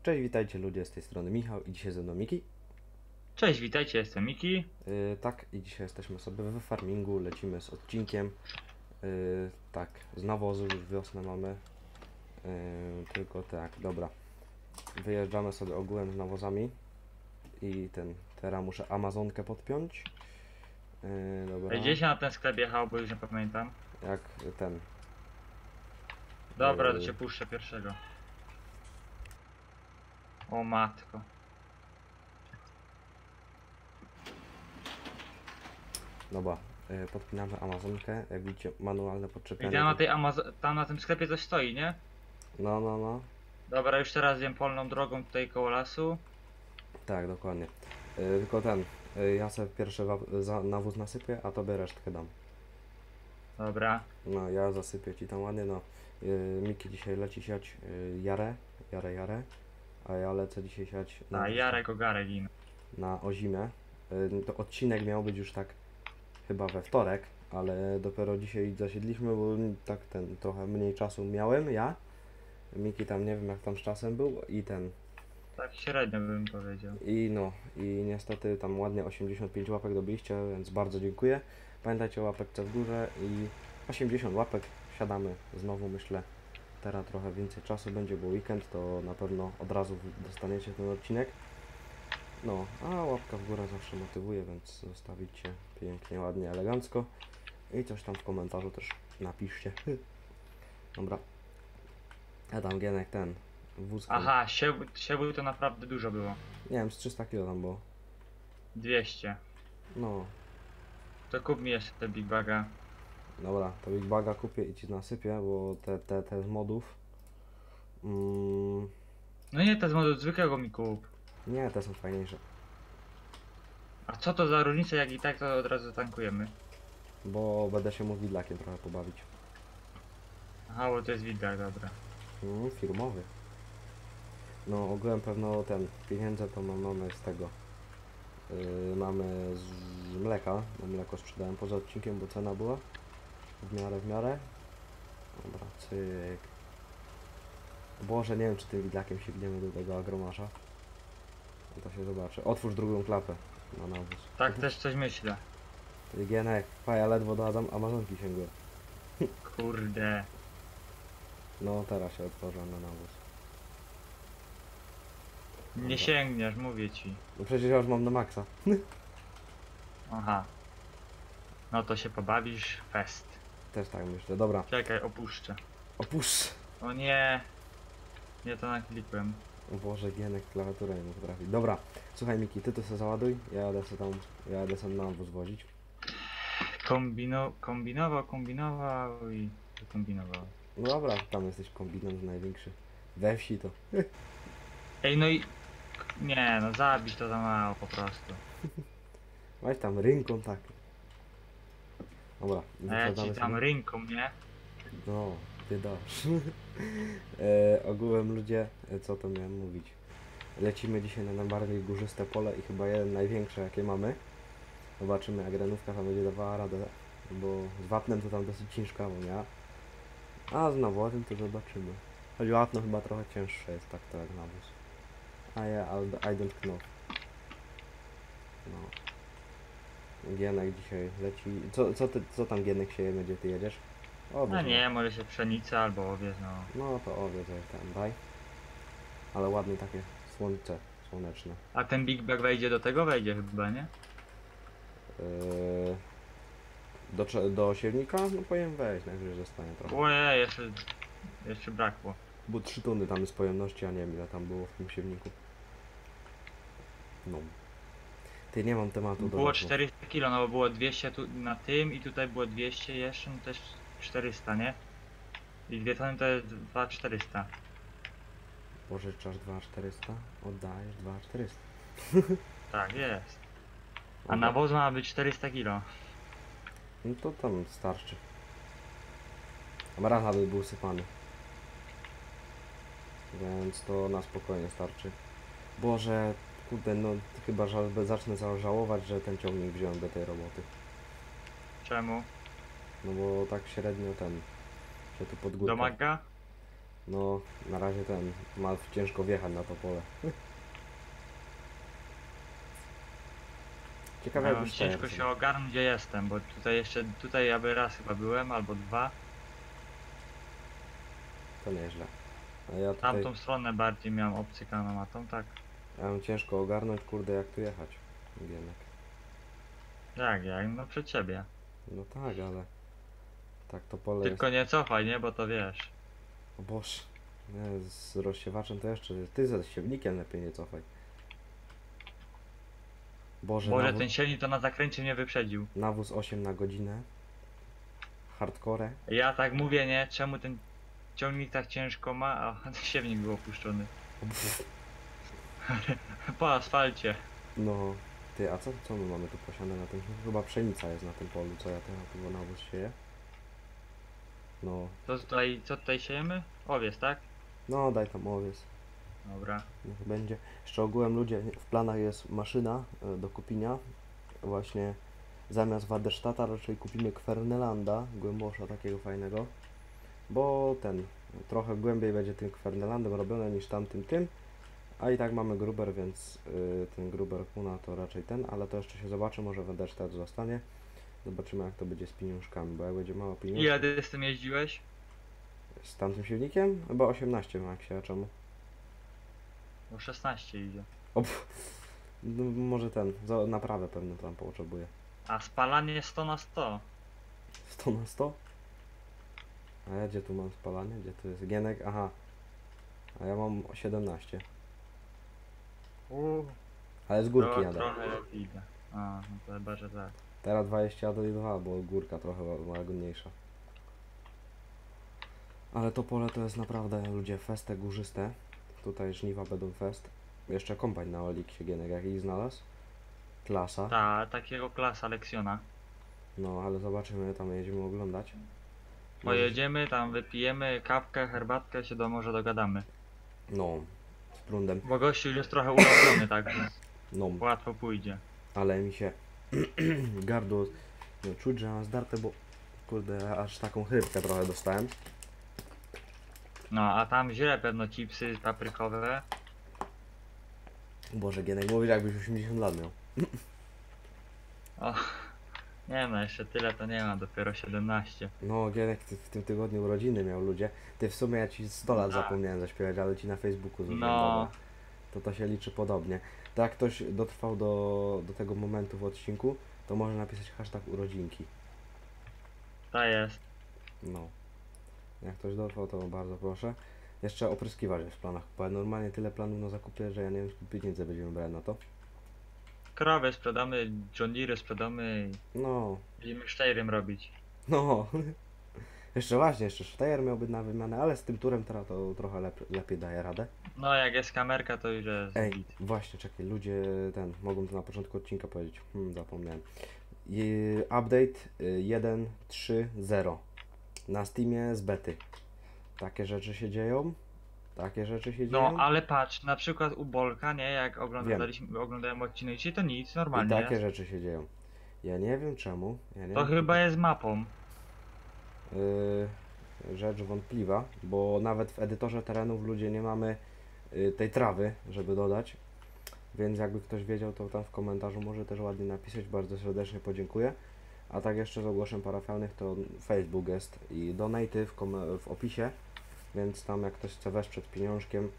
Cześć, witajcie ludzie, z tej strony Michał i dzisiaj ze mną Miki. Cześć, witajcie, jestem Miki. Tak, i dzisiaj jesteśmy sobie we farmingu, lecimy z odcinkiem. Tak, z nawozu już wiosnę mamy. Tylko tak, dobra. Wyjeżdżamy sobie ogółem z nawozami. I teraz muszę Amazonkę podpiąć. Dobra, Gdzieś na ten sklep jechał, bo już nie pamiętam. jak ten. Dobra, to cię puszczę pierwszego. O matko. Dobra, podpinamy Amazonkę, jak widzicie manualne I podczepianie. tam na tej tam na tym sklepie coś stoi, nie? No. Dobra, już teraz wiem polną drogą tutaj koło lasu. Tak, dokładnie. Tylko ja sobie pierwszy nawóz nasypię, a tobie resztkę dam. Dobra. No, ja zasypię ci tam ładnie, no. Miki dzisiaj leci siać jarę, a ja lecę dzisiaj siać A Jarek Ogarek im. na ozimę. To odcinek miał być już tak chyba we wtorek, ale dopiero dzisiaj zasiedliśmy, bo tak trochę mniej czasu miałem ja. Miki tam nie wiem jak tam z czasem był Tak średnio bym powiedział. I niestety tam ładnie 85 łapek dobiliście, więc bardzo dziękuję. Pamiętajcie o łapeczce w górze i 80 łapek, siadamy znowu, myślę. Teraz trochę więcej czasu będzie, bo weekend, to na pewno od razu dostaniecie ten odcinek. No, a łapka w górę zawsze motywuje, więc zostawicie pięknie, ładnie, elegancko. I coś tam w komentarzu też napiszcie. Dobra. Ja tam Gienek wózkiem. Aha, siewu to naprawdę dużo było. Nie wiem, z 300 kg tam było. 200. No. To kup mi jeszcze te Big Baga. Dobra, to Big Baga kupię i ci nasypię, bo te z modów. No nie, to z modu zwykłego mi kup. Nie, te są fajniejsze. A co to za różnica, jak i tak to od razu tankujemy? Bo będę się mu widlakiem trochę pobawić. Aha, bo to jest widać, dobra. Firmowy. No ogółem pewno pieniądze to mamy z tego. Mamy z mleka. No mleko sprzedałem poza odcinkiem, bo cena była w miarę. Dobra, cyk. Boże, nie wiem czy tym widlakiem sięgniemy do tego agromasza. No to się zobaczy. Otwórz drugą klapę na nawóz. Tak też coś myślę. Gienek, ja ledwo do Amazonki sięgłem. Kurde. No teraz się otworzę na nawóz. Nie sięgniesz, mówię ci. No przecież ja już mam na maksa. Aha. No to się pobawisz, fest. Też tak myślę. Dobra, Czekaj, opuszczę. opuść. O nie. Nie to naklikłem. O Boże, Gienek klawiaturę nie potrafi. Dobra, słuchaj Miki, ty to sobie załaduj. Ja jadę sobie na nawóz wozić. Kombinował i kombinował. No dobra, tam jesteś kombinant największy. We wsi to. Ej, no i... Nie, no zabić to za mało po prostu. Weź tam rynką tak. Dobra, A ja ci wyprzedzamy dam sobie. rynką, nie? No, ty dasz. Ogółem ludzie, co to miałem mówić? Lecimy dzisiaj na najbardziej górzyste pole i chyba jeden największe jakie mamy. Zobaczymy jak renówka tam będzie dawała radę, bo z wapnem to tam dosyć ciężkawo, nie? A z nawozem to zobaczymy. Choć wapno chyba trochę cięższe jest tak to jak nawóz. I don't know. No. Gienek dzisiaj leci. Co tam Gienek się gdzie ty jedziesz? O, No nie, może się pszenica albo owiec, no. No to owiec tam daj. Ale ładnie takie słońce słoneczne. A ten Big Bag wejdzie do tego? Wejdzie chyba, nie? Do siewnika? No powinien wejść, najwyżej zostanie trochę. Ojej, jeszcze brakło. Bo 3 tony tam jest pojemności, a nie wiem ile tam było w tym siewniku. No. Ty nie mam tematu do Było 400 kg, no bo było 200 tu na tym i tutaj było 200 jeszcze, no też 400, nie? I 2 tony to jest 2400. Pożyczasz 2400, oddajesz 2400. Tak, jest. A Dobra. nawóz ma być 400 kg. No to tam starczy. Racha by był sypany. Więc to na spokojnie starczy. Boże, kurde, no chyba zacznę żałować, że ten ciągnik wziąłem do tej roboty. Czemu? No bo tak średnio się tu podgórka. Do Magga? No, na razie ten ma ciężko wjechać na to pole. Ciekawe Ja jakby mam stejer ciężko sobie. się ogarnąć gdzie jestem, bo tutaj ja by raz chyba byłem, albo dwa. To nieźle. A ja tutaj, Tamtą stronę bardziej miałem obcykaną, a tą tak. ja mam ciężko ogarnąć, kurde, jak tu jechać. Gienek. Jak, no przed ciebie. No tak, ale tak to pole jest. Tylko nie cofaj, nie, bo to wiesz. O Boże. Nie, z rozsiewaczem to jeszcze. Ty ze siewnikiem lepiej nie cofaj. Boże, Boże, ten silnik to na zakręcie mnie wyprzedził. nawóz 8 na godzinę. Hardcore. Ja tak mówię, nie, czemu ten ciągnik tak ciężko ma, a ten siewnik był opuszczony. Po asfalcie. No, ty, a co my mamy tu posiane na tym? Chyba pszenica jest na tym polu, co ja teraz tu nawóz sieję. No, Co tutaj siejemy? Owiec, tak? no daj tam owiec. Dobra. Niech będzie. Jeszcze ogółem ludzie, w planach jest maszyna do kupienia. Właśnie zamiast Waderstata raczej kupimy Kwernelanda, głębosza takiego fajnego. Bo ten, trochę głębiej będzie tym Kwernelandem robione niż tamtym tym. A i tak mamy Gruber, więc ten Gruber Kuna to raczej ten, ale to jeszcze się zobaczy, może Waderstatt zostanie. Zobaczymy jak to będzie z pieniążkami, bo jak będzie mało pieniędzy. Ile ty z tym jeździłeś? Z tamtym silnikiem? Chyba 18 Maxie, a czemu? Bo 16 idzie. O, no, może ten, za naprawę pewnie tam potrzebuje. A spalanie 100 na 100. 100 na 100? A ja gdzie tu mam spalanie? Gdzie tu jest Gienek? Aha. A ja mam 17. Ale z górki jadę. Trochę lepiej idę. A, no to chyba, że tak. Teraz 22, bo górka trochę łagodniejsza. Ale to pole to jest naprawdę, ludzie, feste górzyste. Tutaj żniwa będą fest. Jeszcze kombajn na Oliksie Gienek jakiś znalazł. Klasa. Takiego klasa Lexiona. No, ale zobaczymy, tam jedziemy oglądać. Pojedziemy, tam wypijemy kawkę, herbatkę, się może dogadamy. No, z prądem. Bo gościu już jest trochę urodzony, także No, łatwo pójdzie. ale mi się gardło no, czuć, że mam zdarte, bo kurde, aż taką chrypkę trochę dostałem. No, a tam źle pewno chipsy paprykowe. Boże, Gienek, mówisz jakbyś 80 lat miał. O, nie no, jeszcze tyle to nie ma, dopiero 17. No, Gienek, ty w tym tygodniu urodziny miał, ludzie. Ty w sumie ja ci 100 lat Tak. zapomniałem zaśpiewać, ale ci na Facebooku zrobiłem. No. Dobra. To się liczy podobnie. To jak ktoś dotrwał do tego momentu w odcinku, to może napisać hashtag urodzinki. To jest. No. Jak ktoś dotrwał, to bardzo proszę. Jeszcze opryskiwacz jest w planach. Bo normalnie tyle planów na zakupie, że ja nie wiem, skąd pieniędzy będziemy brać na to. Krowy sprzedamy, John Deere sprzedamy No. i będziemy Steyrem robić. No. Jeszcze właśnie, jeszcze Steyr miałby na wymianę, ale z tym turem teraz to trochę lepiej daje radę. No, jak jest kamerka, to już jest Ej, git. właśnie, czekaj, ludzie mogą to na początku odcinka powiedzieć. Zapomniałem. Update 1.3.0 na Steamie z bety. Takie rzeczy się dzieją. Takie rzeczy się No, dzieją. ale patrz, na przykład u Bolka, nie, jak oglądałem odcinek, to nic, I normalnie takie jest. rzeczy się dzieją. Ja nie wiem czemu. Ja nie To wiem, chyba jest mapą. rzecz wątpliwa, bo nawet w edytorze terenów ludzie nie mamy tej trawy, żeby dodać. Więc jakby ktoś wiedział, to tam w komentarzu może też ładnie napisać. Bardzo serdecznie podziękuję. A tak jeszcze z ogłoszeń parafialnych to Facebook jest i donaty w opisie. Więc tam jak ktoś chce wesprzeć pieniążkiem,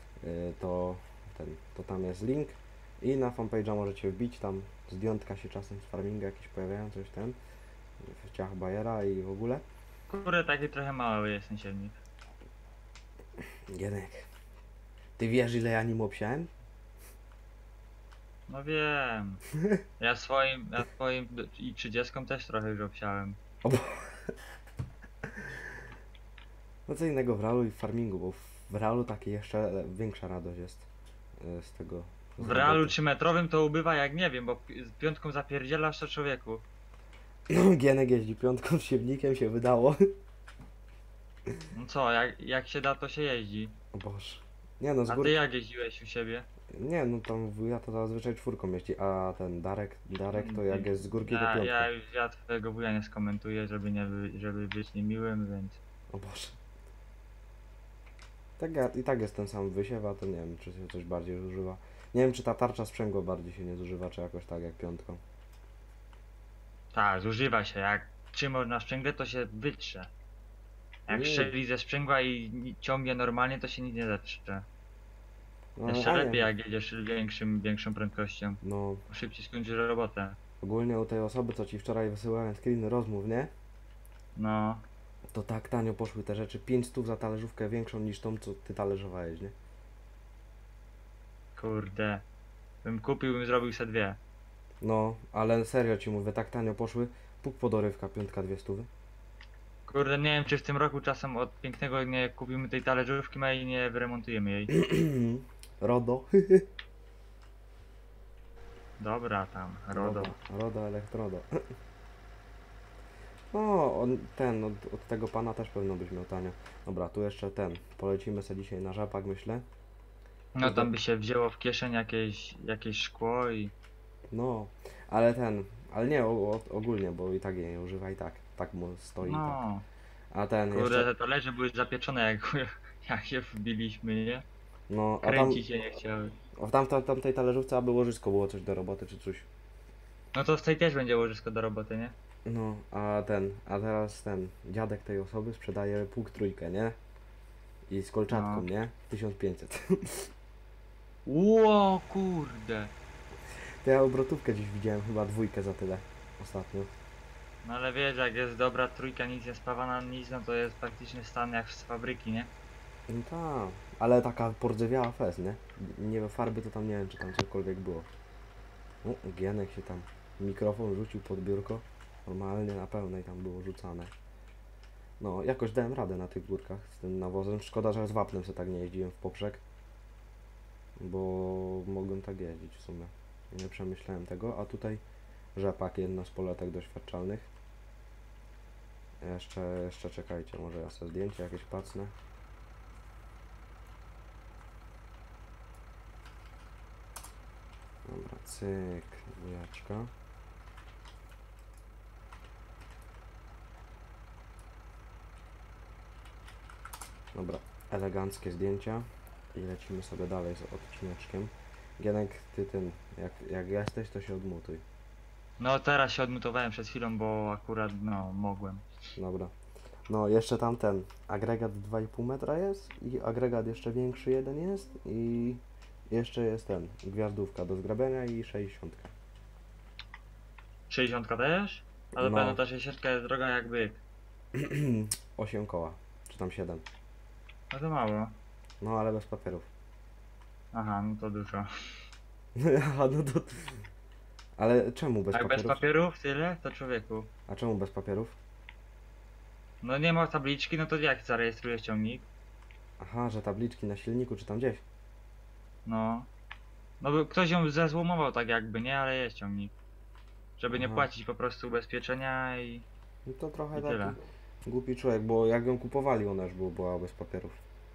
to tam jest link. I na fanpage'a możecie wbić, tam zdjątka się czasem z farminga jakieś pojawiają, coś ten. W ciach Bayera i w ogóle. Kurde, taki trochę mały jest ten silnik. Gienek, ty wiesz ile ja nim obsiałem? No wiem. Ja swoim i 30 też trochę już obsiałem. No co innego w realu i w farmingu, bo w realu takie jeszcze większa radość jest z tego. W realu 3-metrowym to ubywa jak nie wiem, bo z piątką zapierdzielasz to człowieku. No, Gienek jeździ piątką z siewnikiem, się wydało. No co, jak się da to się jeździ. O Boże. Nie no, z A ty góry. jak jeździłeś u siebie? Nie no, tam ja to zazwyczaj czwórką jeździ, a ten Darek to jak jest z górki to piątką. Ja twojego wuja nie skomentuję, żeby być niemiłym, więc... O Boże. Tak ja, i tak jest ten sam wysiew, a to nie wiem, czy się coś bardziej zużywa. Nie wiem, czy ta tarcza sprzęgła bardziej się nie zużywa, czy jakoś tak jak piątką. Tak, zużywa się. Jak trzymasz na sprzęgle, to się wytrze. Jak Nie, strzeli ze sprzęgła i ciągnie normalnie, to się nic nie zetrze. no, Jeszcze a nie, lepiej jak jedziesz większą prędkością. no Szybciej skończysz robotę. ogólnie u tej osoby, co ci wczoraj wysyłałem screeny rozmów, nie? No, To tak tanio poszły te rzeczy, 500 za talerzówkę większą niż tą, co ty talerzowałeś, nie? kurde. Bym kupił, bym zrobił se dwie. No, ale serio ci mówię, tak tanio poszły, puk podorywka, piątka, 200. Kurde, nie wiem czy w tym roku czasem od pięknego nie kupimy tej talerzówki ma i nie wyremontujemy jej. Rodo. Dobra tam, RODO. Rodo, elektrodo. No, od tego pana też pewno byś miał tanio. Dobra, tu jeszcze polecimy sobie dzisiaj na rzepak, myślę. No tam by się wzięło w kieszeń jakieś szkło i... No, ale nie ogólnie, bo i tak jej nie używa i tak. Tak mu stoi i tak. No, A kurde, jeszcze, te talerze były zapieczone jak je wbiliśmy, nie? no, Kręci się nie chciały. w tamtej talerzówce aby łożysko było coś do roboty czy coś. No to w tej też będzie łożysko do roboty, nie? No, a teraz dziadek tej osoby sprzedaje pług trójkę, nie? I z kolczatką, No. nie? 1500. Ło, kurde. To ja obrotówkę dziś widziałem, chyba dwójkę za tyle ostatnio. No ale wiesz, jak jest dobra trójka, nic nie spawana, nic, no to jest praktycznie stan jak z fabryki, nie? No tak, ale taka pordzewiała fest, nie? Nie wiem, farby to tam nie wiem, czy tam cokolwiek było. No, Gienek się tam mikrofon rzucił pod biurko. Normalnie na pełnej tam było rzucane. No, jakoś dałem radę na tych górkach z tym nawozem. Szkoda, że z wapnem sobie tak nie jeździłem w poprzek. Bo mogłem tak jeździć w sumie. Nie przemyślałem tego, a tutaj rzepak, jedna z poletek doświadczalnych. Jeszcze czekajcie, może ja sobie zdjęcie jakieś pacnę. Dobra, cyk, dwójeczka. Dobra, eleganckie zdjęcia i lecimy sobie dalej z odcineczkiem. Gienek, ty jak jesteś, to się odmutuj. No teraz się odmutowałem przed chwilą, bo akurat, no, mogłem. Dobra. No, jeszcze tam agregat 2,5 metra jest i agregat jeszcze większy jeden jest i jeszcze jest gwiazdówka do zgrabiania i 60. 60 też? Ale No. pewno ta 60 jest droga jak byk. 8 koła, czy tam 7. No to mało. No, ale bez papierów. Aha, no to dużo. Aha, no to... Ale czemu bez Jak bez papierów? papierów tyle, to człowieku. A czemu bez papierów? No nie ma tabliczki, no to jak zarejestrujesz ciągnik? Aha, że tabliczki na silniku, czy tam gdzieś. No. No by ktoś ją zezłomował tak jakby, nie? Ale jest ciągnik. Żeby nie Aha. płacić po prostu ubezpieczenia i... No to trochę I taki tyle. głupi człowiek, bo jak ją kupowali, ona już była bez papierów.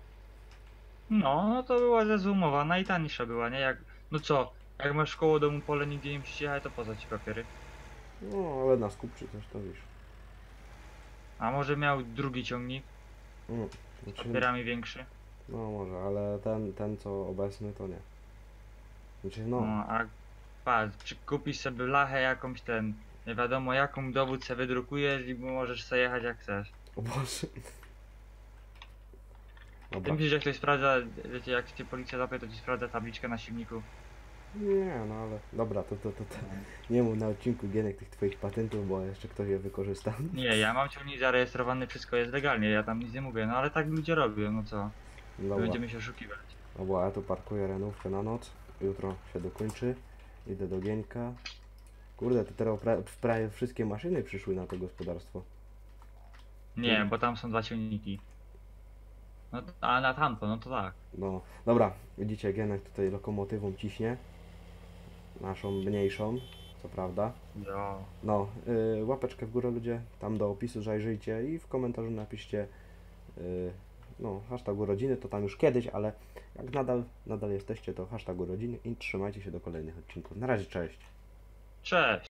No to była zezłomowana i tańsza była, nie? Jak... No co? Jak masz koło domu pole, nigdzie nie musisz jechać, to po co ci papiery? No, ale na skup czy coś to wiesz. A może miał drugi ciągnik Mm, z znaczy, papierami większy? no może, ale ten co obecny to nie. Znaczy No, no, a patrz, czy kupisz sobie blachę jakąś nie wiadomo jaką dowód sobie wydrukujesz i możesz sobie jechać jak chcesz. o Boże. Ty Dobra. myślisz, że ktoś sprawdza, wiecie, jak cię policja zapyta, to ci sprawdza tabliczkę na silniku? Nie, no ale dobra, to nie mów na odcinku Gienek tych twoich patentów, bo jeszcze ktoś je wykorzysta. Nie, ja mam ciągnik zarejestrowany, wszystko jest legalnie, ja tam nic nie mówię, no ale tak ludzie robią, no co? Dobra, Będziemy się oszukiwać. dobra, ja tu parkuję renówkę na noc. Jutro się dokończy. Idę do Gieńka. Kurde, to teraz prawie wszystkie maszyny przyszły na to gospodarstwo. Nie, bo tam są dwa ciągniki. No, a na tamto, no to tak. No, dobra, widzicie, Gienek tutaj lokomotywą ciśnie. Naszą mniejszą, co prawda. Jo. No, łapeczkę w górę ludzie, tam do opisu zajrzyjcie i w komentarzu napiszcie no, hashtag urodziny, to tam już kiedyś, ale jak nadal jesteście, to hashtag urodziny i trzymajcie się do kolejnych odcinków. Na razie, cześć. Cześć!